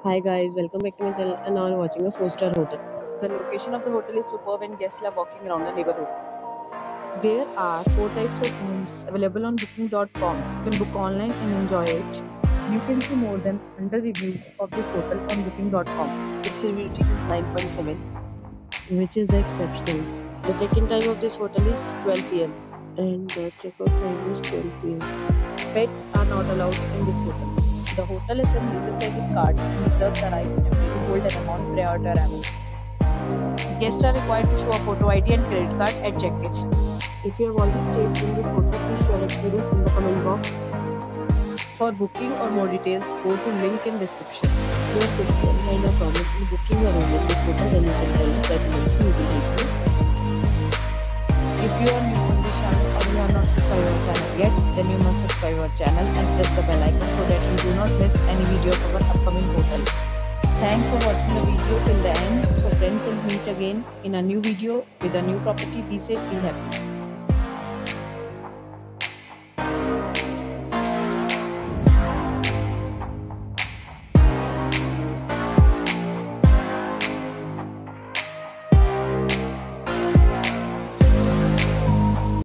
Hi guys, welcome back to my channel and now I'm watching a 4-star hotel. The location of the hotel is superb and guests love walking around the neighborhood. There are 4 types of rooms available on booking.com. You can book online and enjoy it. You can see more than 100 reviews of this hotel on booking.com. Its review rating is 9.7, which is the exceptional. The check-in time of this hotel is 12 p.m. and the check-out time is 12 p.m. Pets are not allowed in this hotel. The hotel accepts major credit cards and reserves the right to hold an amount prior to arrival. Guests are required to show a photo ID and credit card at check-in. If you have already stayed in this hotel, please share experience in the comment box. For booking or more details, go to link in description. If you are Christian and are problem in booking a room at this hotel, then you can tell us by commenting. We will help you. If you are new on this channel or you are not subscribed our channel yet, then you must subscribe our channel and press the bell icon so that you do not miss any video of our upcoming hotel. Thanks for watching the video till the end. So friends, will meet again in a new video with a new property. Be safe, be happy.